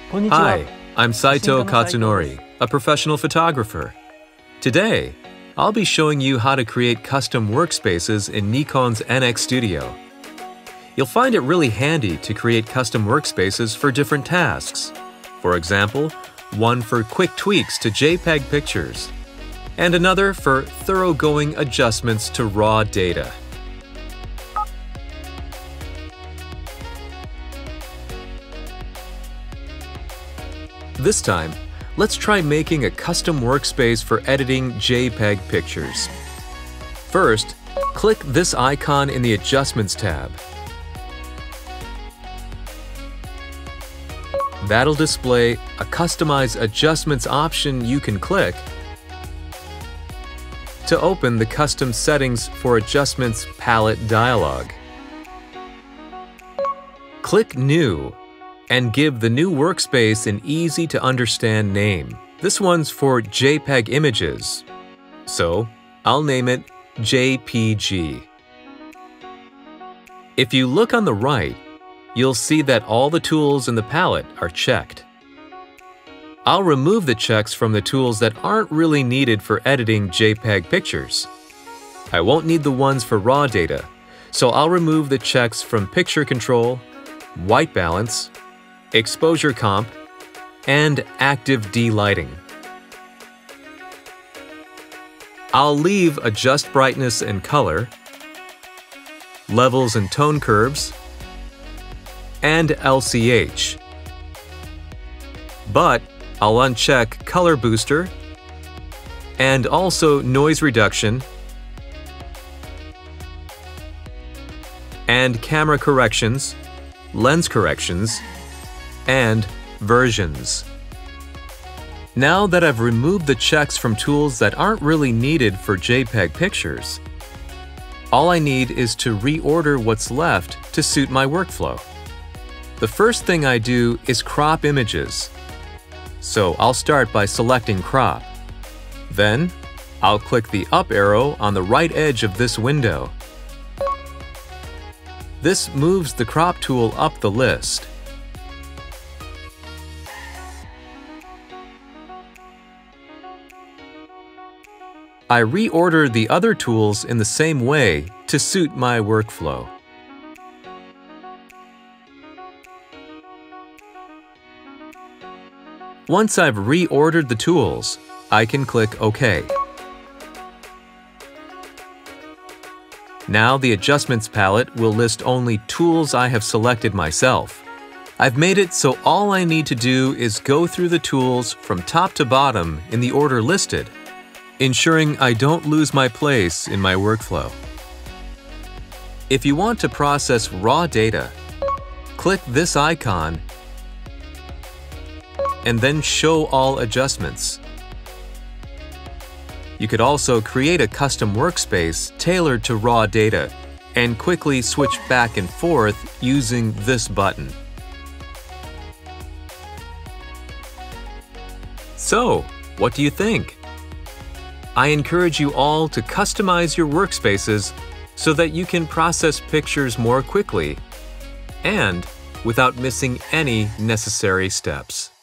Hi, I'm Saito Katsunori, a professional photographer. Today, I'll be showing you how to create custom workspaces in Nikon's NX Studio. You'll find it really handy to create custom workspaces for different tasks. For example, one for quick tweaks to JPEG pictures, and another for thoroughgoing adjustments to raw data. This time, let's try making a custom workspace for editing JPEG pictures. First, click this icon in the Adjustments tab. That'll display a Customize Adjustments option you can click to open the Custom Settings for Adjustments palette dialog. Click New and give the new workspace an easy-to-understand name. This one's for JPEG images, so I'll name it JPG. If you look on the right, you'll see that all the tools in the palette are checked. I'll remove the checks from the tools that aren't really needed for editing JPEG pictures. I won't need the ones for raw data, so I'll remove the checks from Picture Control, White Balance, Exposure Comp, and Active D-Lighting. I'll leave Adjust Brightness and Color, Levels and Tone Curves, and LCH. But I'll uncheck Color Booster and also Noise Reduction and Camera Corrections, Lens Corrections, and Versions. Now that I've removed the checks from tools that aren't really needed for JPEG pictures, all I need is to reorder what's left to suit my workflow. The first thing I do is crop images. So I'll start by selecting Crop. Then, I'll click the up arrow on the right edge of this window. This moves the crop tool up the list. I reorder the other tools in the same way to suit my workflow. Once I've reordered the tools, I can click OK. Now the Adjustments palette will list only tools I have selected myself. I've made it so all I need to do is go through the tools from top to bottom in the order listed, ensuring I don't lose my place in my workflow. If you want to process raw data, click this icon and then Show All Adjustments. You could also create a custom workspace tailored to raw data and quickly switch back and forth using this button. So, what do you think? I encourage you all to customize your workspaces so that you can process pictures more quickly and without missing any necessary steps.